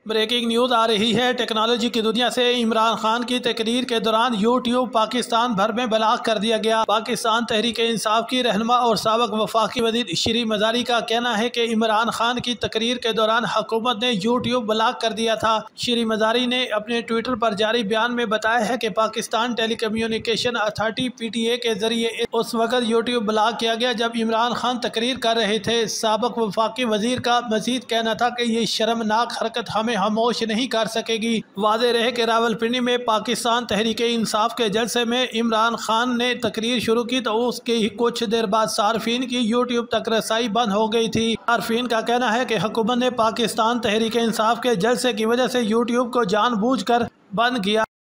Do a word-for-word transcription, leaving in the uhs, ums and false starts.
Breaking news आ रही है technology की दुनिया से। इमरान खान की तकरीर के दौरान यूट्यूब पाकिस्तान भर में ब्लॉक कर दिया गया। पाकिस्तान तहरीक इंसाफ की रहनुमा और साबिक वफाकी वज़ीर श्री मज़ारी का कहना है कि इमरान खान की तकरीर के दौरान हुकूमत ने यूट्यूब ब्लॉक कर दिया था। श्री मज़ारी ने अपने ट्विटर पर जारी बयान में बताया है कि Pakistan telecommunication authority P T A के जरिए उस वक्त यूट्यूब ब्लॉक किया गया जब इमरान खान तकरीर कर रहे थे। साबिक वफाकी वज़ीर का मजीद कहना था कि ये शर्मनाक हरकत हमें खामोश नहीं कर सकेगी। वाज़ेह रहे कि रावलपिंडी में पाकिस्तान तहरीक इंसाफ के जलसे में इमरान खान ने तकरीर शुरू की तो उसके ही कुछ देर बाद सार्फिन की यूट्यूब तक रसाई बंद हो गई थी। सार्फिन का कहना है कि हुकूमत ने पाकिस्तान तहरीक इंसाफ के जलसे की वजह से यूट्यूब को जानबूझकर बंद किया।